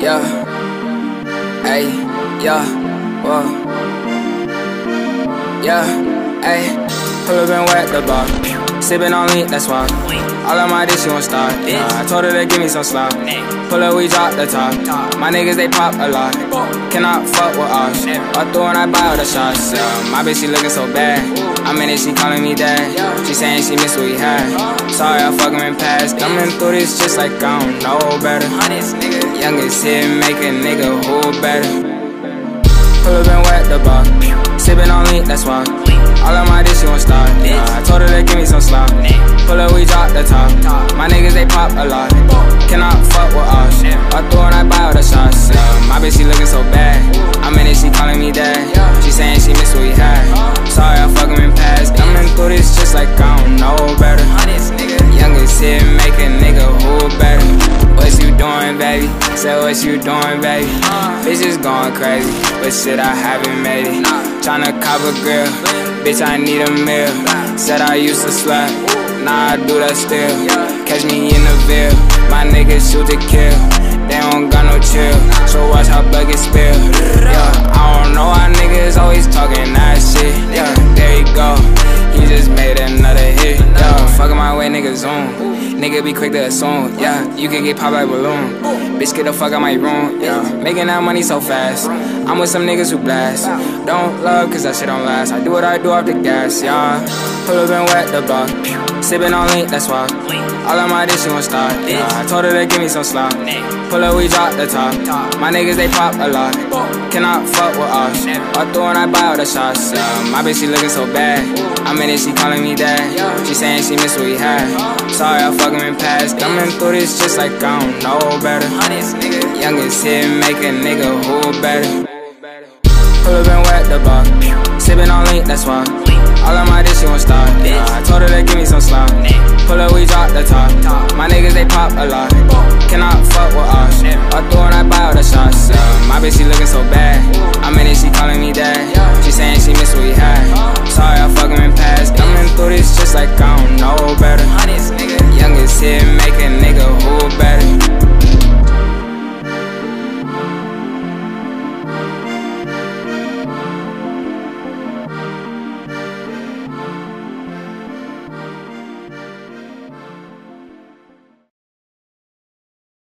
Yeah, hey, yeah, whoa. Yeah, hey, pull up and wet the bar. Sippin' on lean, that's why. All of my dish, she won't stop. I told her to give me some slop. Pull up, we drop the top. My niggas, they pop a lot. Cannot fuck with us. All through and I buy all the shots. My bitch, she looking so bad. I'm in it, she calling me dad. She saying she miss what we had. Sorry, I fuck him in past. Coming through this just like I don't know better. Youngest hit, make a nigga who better. Pull up and wet the bar. Sippin' on lean, that's why. All of my dish, she won't stop. I told her to give me some slop. Pull up, we drop the top. My niggas, they pop a lot. Cannot fuck with us. All through and I buy all the shots. My bitch, she looking so bad. I'm in it, she calling me dad. She saying she miss what we had. Sorry, I fuck him in past. Coming through this just like I don't know better. Youngest hit, make a nigga who better. What you doing, baby? Say what you doing, baby? Bitches going crazy, but shit, I haven't made it. Tryna cop a grill, bitch, I need a meal. Said I used to slap, nah, I do that still. Catch me in the Ville, my niggas shoot to kill. They don't got no chill, so watch how blood get spilled. Yeah, I don't know why niggas always talking that shit. Yeah, there you go, he just made another hit. Yeah, fucking my way, niggas on. Nigga be quick to assume, yeah, you can get popped like balloon. Bitch, get the fuck out my room, yeah, making that money so fast. I'm with some niggas who blast. Don't love, cause that shit don't last. I do what I do off the gas, yeah. Pull up and wet the bar. Sippin' on lean, that's why. All of my dish, she won't stop. Yeah, I told her to give me some slop. Pull up, we drop the top. My niggas, they pop a lot. Cannot fuck with us. All through and I buy all the shots. My bitch, she looking so bad. I'm in it, she calling me dad. She saying she miss what we had. Sorry, I fuck him in past. Coming through this just like I don't know better. Youngest hit, make a nigga who better. Pull up and wet the bar. Sippin' on lean, that's why. All of my dish, she won't stop. I told her to give me some slop. Pull up, we drop the top. My niggas, they pop a lot. Cannot fuck with us. All through and I buy all the shots. My bitch, she looking so bad. I'm in it, she calling me dad. She saying she miss what we had. Sorry, I fuck him in past. Coming through this just like I don't know better.